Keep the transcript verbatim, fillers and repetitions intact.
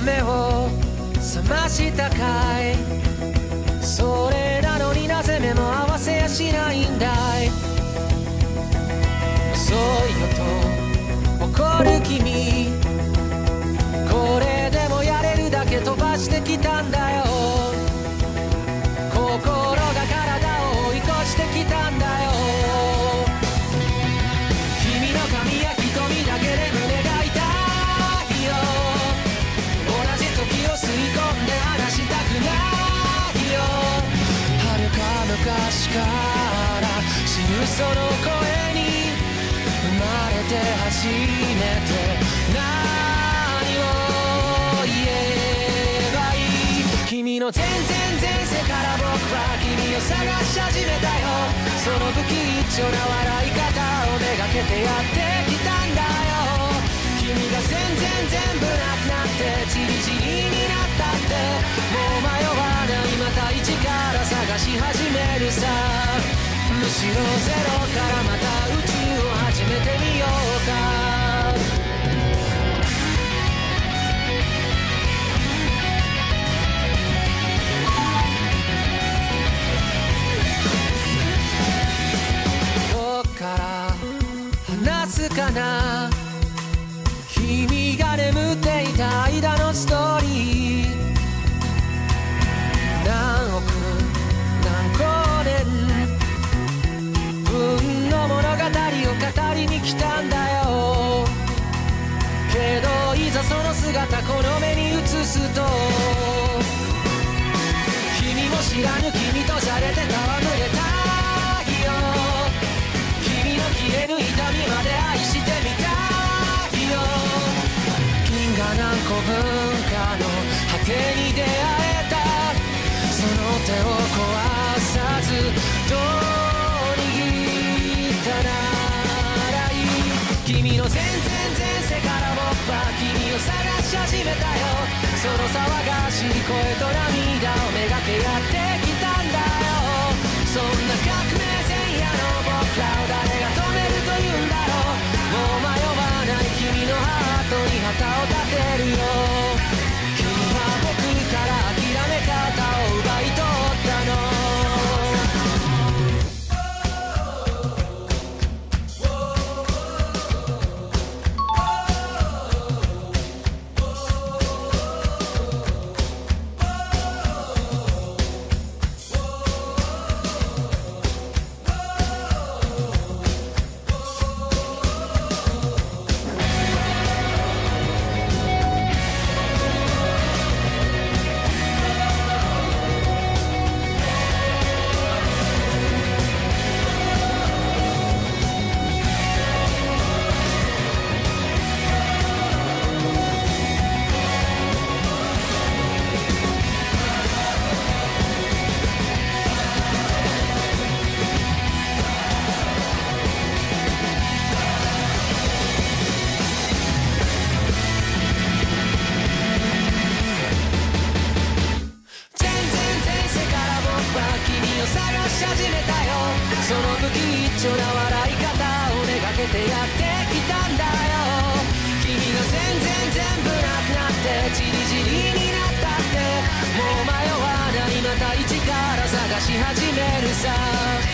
目を覚ましたかい。それなのになぜ目も合わせやしないんだい。遅いよと怒る君、これでもやれるだけ飛ばしてきたんだよ。心が体を追い越してきたんだよ。君の髪や瞳だけで胸が痛いよ。同じ時を吸い込んで離したくないよ。遥か昔から知るその声に生まれて初めて何を言えばいい。君の全然前世から僕は君を探し始めたよ。その不吉祥な笑い方をめがけてやってきたんだよ。君が全然全部なくなってチリチリになったって、もう迷わない、また一から探し始めるさ。むしろゼロからまた宇宙を始めてみようか。どっから話すかな、君が眠っていた間のストーリー。何億何光年分の物語を語りに来たんだよ。けどいざその姿この目に映すと、君も知らぬ君とじゃれて戯れたいよ。君の消える痛みまで愛してみたいよ。銀河何個分かの果てに出会えた、その手を壊さずどう握ったならいい。君の全然前世から僕は君を探し始めたよ。その騒がしい声と涙をめがけやってきたんだよ。そんな革命前夜の僕らを誰が止めるというんだろう。もう迷わない君のハートに旗を立てるよ。君は僕から諦め方を奪い取ったの。その不吉祥な笑い方をめがけてやってきたんだよ。君が全然全部なくなってチリチリになったって、もう迷わない、また一から探し始めるさ。